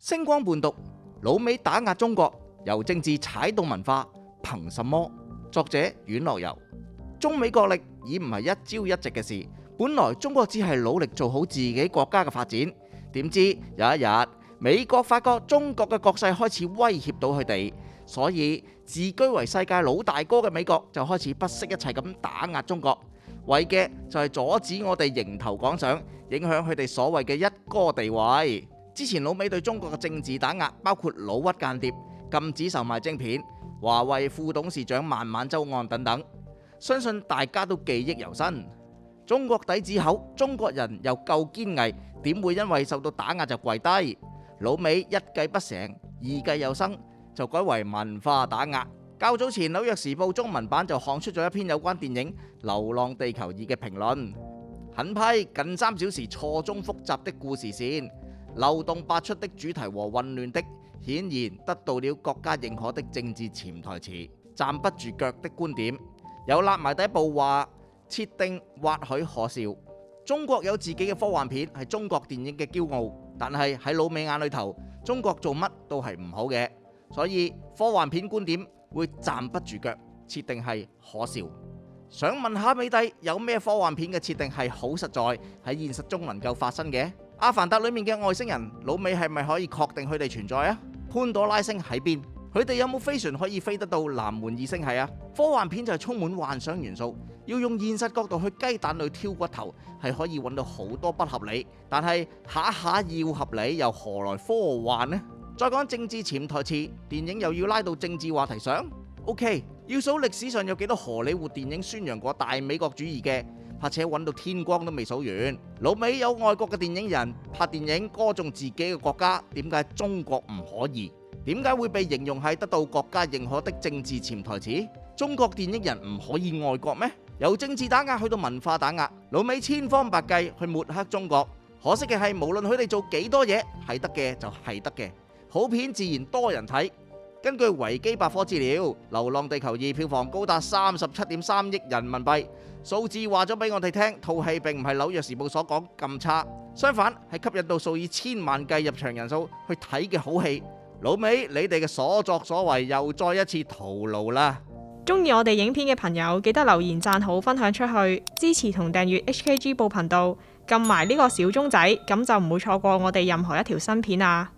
星光伴讀，老美打壓中國，由政治踩到文化，憑什麼？作者阮樂游。中美角力已唔係一朝一夕嘅事，本來中國只係努力做好自己國家嘅發展，點知有一日美國發覺中國嘅國勢開始威脅到佢哋，所以自居為世界老大哥嘅美國就開始不惜一切咁打壓中國，為嘅就係阻止我哋迎頭趕上，影響佢哋所謂嘅一哥地位。之前老美對中國嘅政治打壓包括老屈間諜、禁止售賣晶片、華為副董事長孟晚舟案等等，相信大家都記憶猶新。中國底子厚，中國人又夠堅毅，點會因為受到打壓就跪低？老美一計不成，二計又生，就改為文化打壓。較早前《紐約時報》中文版就刊出咗一篇有關電影《流浪地球2》嘅評論，狠批近3小時錯綜複雜的故事線、漏洞百出的主題和混亂的，顯然得到了國家認可的政治潛台詞，站不住腳的觀點，有立埋第一步話設定或許可笑。中國有自己嘅科幻片係中國電影嘅驕傲，但係喺老美眼裏頭，中國做乜都係唔好嘅，所以科幻片觀點會站不住腳，設定係可笑。想問下美帝有咩科幻片嘅設定係好實在，喺現實中能夠發生嘅？阿凡達裏面嘅外星人，老美係咪可以確定佢哋存在啊？潘朵拉星喺邊？佢哋有冇飛船可以飛得到南門2星系啊？科幻片就係充滿幻想元素，要用現實角度去雞蛋裏挑骨頭，係可以揾到好多不合理。但係下下要合理，又何來科幻呢？再講政治潛台詞，電影又要拉到政治話題上 ？OK， 要數歷史上有幾多荷里活電影宣揚過大美國主義嘅，怕且揾到天光都未數完。老美有外國嘅電影人拍電影歌頌自己嘅國家，點解中國唔可以？點解會被形容係得到國家認可的政治潛台詞？中國電影人唔可以愛國咩？由政治打壓去到文化打壓，老美千方百計去抹黑中國。可惜嘅係，無論佢哋做幾多嘢，係得嘅就係得嘅，好片自然多人睇。根據維基百科資料，《流浪地球2》票房高達37.3億人民幣，數字話咗俾我哋聽，套戲並唔係《紐約時報》所講咁差，相反係吸引到數以千萬計入場人數去睇嘅好戲。老美，你哋嘅所作所為又再一次徒勞啦！ 中意我哋影片嘅朋友，記得留言讚好、分享出去，支持同訂閱 HKG 報頻道，撳埋呢個小鐘仔，咁就唔會錯過我哋任何一條新片啊！